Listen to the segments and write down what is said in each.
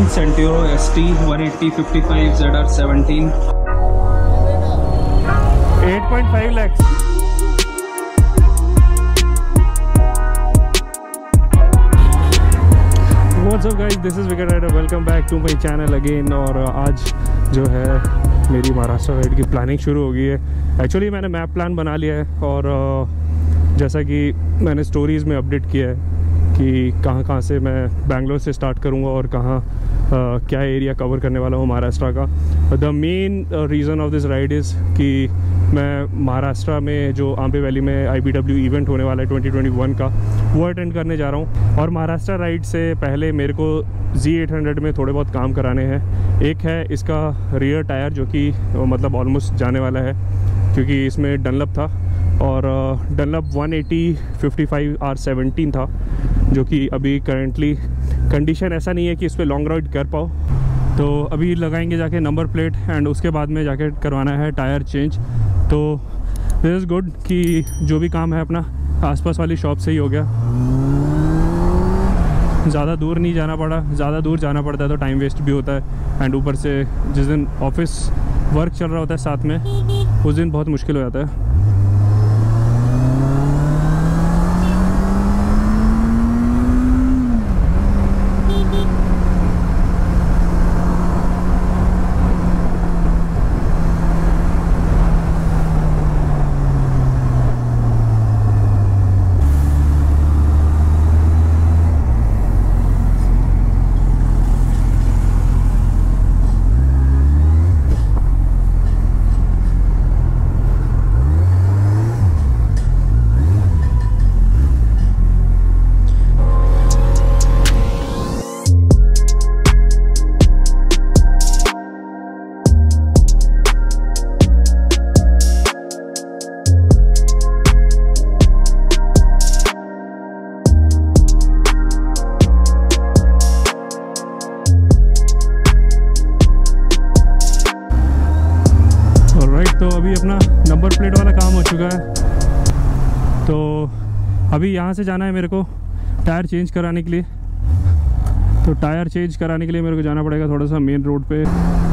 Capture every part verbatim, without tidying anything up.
Centuro S T one eighty fifty-five Z R seventeen. eight point five lakhs. What's up guys, this is Wicked Rider. Welcome back to my channel again. और आज जो है मेरी Maharashtra ride की planning शुरू हो गई है। एक्चुअली मैंने मैप प्लान बना लिया है और जैसा कि मैंने स्टोरीज़ में अपडेट किया है कि कहाँ कहाँ से मैं बैंगलोर से स्टार्ट करूँगा और कहाँ क्या एरिया कवर करने वाला हूँ महाराष्ट्र का। The main reason of this ride is कि मैं महाराष्ट्र में जो आम्बे वैली में आई बी डब्ल्यू इवेंट होने वाला है ट्वेंटी ट्वेंटी वन का, वो अटेंड करने जा रहा हूँ। और महाराष्ट्र राइड से पहले मेरे को जी एट हंड्रेड में थोड़े बहुत काम कराने हैं। एक है इसका रियर टायर जो कि मतलब ऑलमोस्ट जाने वाला है क्योंकि इसमें डनलप था और Dunlop one eighty fifty five R seventeen था जो कि अभी करेंटली कंडीशन ऐसा नहीं है कि इस पर लॉन्ग राइड कर पाओ। तो अभी लगाएंगे जाके नंबर प्लेट एंड उसके बाद में जाके करवाना है टायर चेंज। तो दिस इज़ गुड कि जो भी काम है अपना आसपास वाली शॉप से ही हो गया, ज़्यादा दूर नहीं जाना पड़ा। ज़्यादा दूर जाना पड़ता है तो टाइम वेस्ट भी होता है एंड ऊपर से जिस दिन ऑफिस वर्क चल रहा होता है साथ में, उस दिन बहुत मुश्किल हो जाता है। तो अभी अपना नंबर प्लेट वाला काम हो चुका है। तो अभी यहाँ से जाना है मेरे को टायर चेंज कराने के लिए। तो टायर चेंज कराने के लिए मेरे को जाना पड़ेगा थोड़ा सा मेन रोड पे।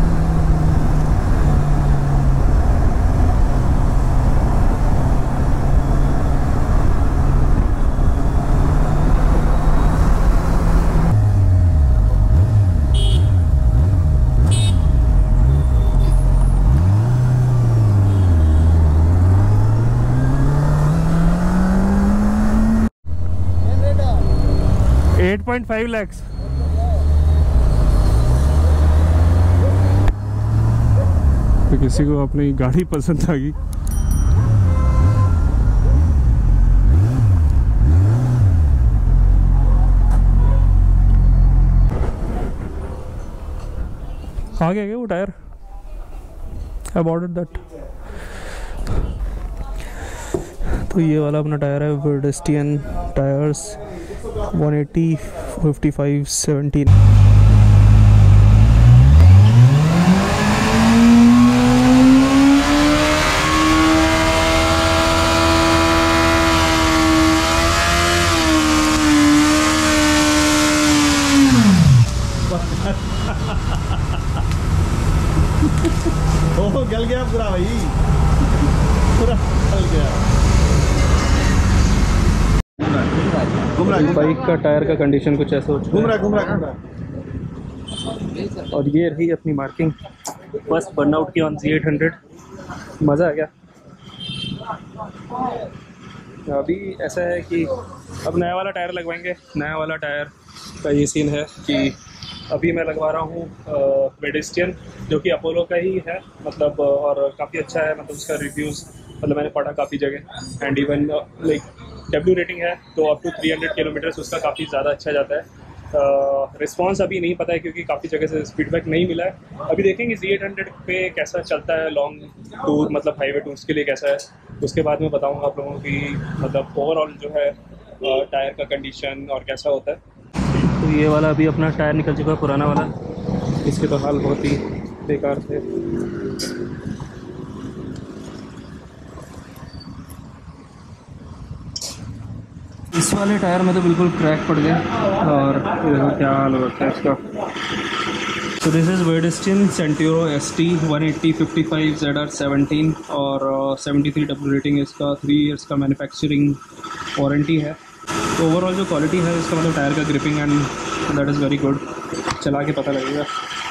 Eight point five lakhs. तो किसी को अपनी गाड़ी पसंद आ गई। आ गया क्या वो टायर? I ordered that. तो ये वाला अपना टायर है pedestrian tyres one eighty fifty-five seventeen। Oh गल गया पूरा भाई, पूरा गल गया। बाइक का टायर का कंडीशन कुछ ऐसा हो चुका है। घूम रहा घूम रहा घूम रहा। और ये रही अपनी मार्किंग फर्स्ट बर्नआउट की ऑन जी एट हंड्रेड। मज़ा आ गया। अभी ऐसा है कि अब नया वाला टायर लगवाएंगे। नया वाला टायर का ये सीन है कि अभी मैं लगवा रहा हूँ पेडेस्ट्रियन जो कि अपोलो का ही है मतलब, और काफ़ी अच्छा है मतलब उसका रिव्यूज़ मतलब मैंने पढ़ा काफ़ी जगह and even like W rating है तो up to three hundred kilometres उसका काफ़ी ज़्यादा अच्छा जाता है। रिस्पांस uh, अभी नहीं पता है क्योंकि काफ़ी जगह से फीडबैक नहीं मिला है। अभी देखेंगे जी एट हंड्रेड पे कैसा चलता है लॉन्ग टूर मतलब हाईवे टूर्स के लिए कैसा है, उसके बाद मैं बताऊंगा आप लोगों की मतलब ओवरऑल जो है टायर का कंडीशन और कैसा होता है। तो ये वाला अभी अपना टायर निकल चुका है पुराना वाला, इसके तो हाल बहुत ही बेकार थे। इस वाले टायर में तो बिल्कुल क्रैक पड़ गया और क्या हाल हो रखा है इसका। So this is Verdestin Centuro S T one eighty fifty-five Z R seventeen और uh, seventy-three W रेटिंग है इसका, थ्री इयर्स का मैन्युफैक्चरिंग वारंटी है। तो ओवरऑल जो क्वालिटी है इसका मतलब टायर का gripping and that is very good, चला के पता लगेगा।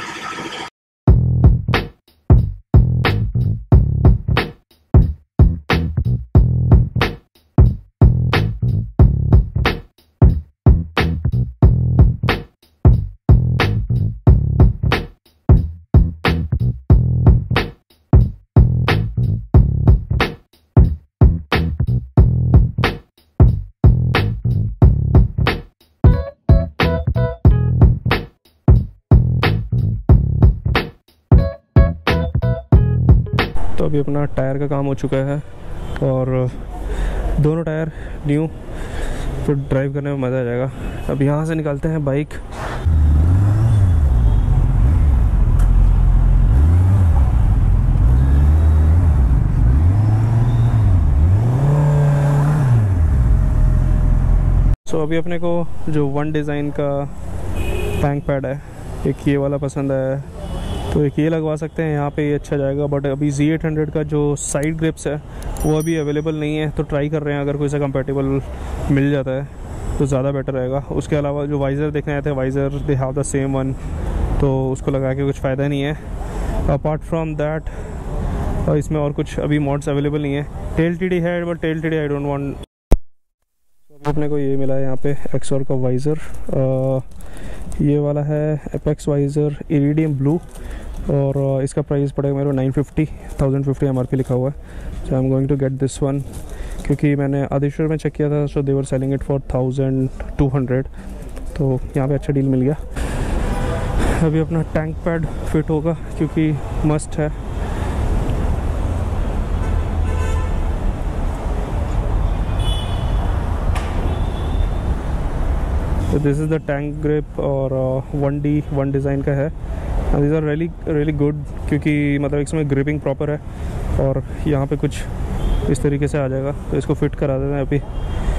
तो अभी अपना टायर का काम हो चुका है और दोनों टायर न्यू, तो ड्राइव करने में मज़ा आ जाएगा। अब यहाँ से निकालते हैं बाइक। सो so, अभी अपने को जो वन डिज़ाइन का टैंक पैड है, एक ये वाला पसंद है तो एक ये लगवा सकते हैं, यहाँ पे ये अच्छा जाएगा। बट अभी Z एट हंड्रेड का जो साइड ग्रिप्स है वो अभी अवेलेबल नहीं है, तो ट्राई कर रहे हैं, अगर कोई सा कंपेटेबल मिल जाता है तो ज़्यादा बेटर रहेगा। उसके अलावा जो वाइज़र देखने आए थे, visor they have the same one, तो उसको लगा के कुछ फ़ायदा नहीं है। अपार्ट फ्रॉम दैट इसमें और कुछ अभी मॉड्स अवेलेबल नहीं है। टेल टी डी है, but tail tidy I don't want. अपने को ये मिला है यहाँ पे एक्सॉर का वाइज़र, ये वाला है एपेक्स वाइज़र इरिडियम ब्लू, और इसका प्राइस पड़ेगा मेरे को nine fifty, thousand fifty M R P लिखा हुआ है। So I am going to get this one, क्योंकि मैंने आदिश्वर में चेक किया था, so they were selling it for thousand two hundred, तो यहाँ पे अच्छा डील मिल गया। अभी अपना टैंक पैड फिट होगा क्योंकि मस्ट है। तो this is the tank grip और वन डी वन डिज़ाइन का है। This are really really good, क्योंकि मतलब इसमें ग्रिपिंग प्रॉपर है और यहाँ पे कुछ इस तरीके से आ जाएगा। तो इसको फिट करा देते हैं अभी।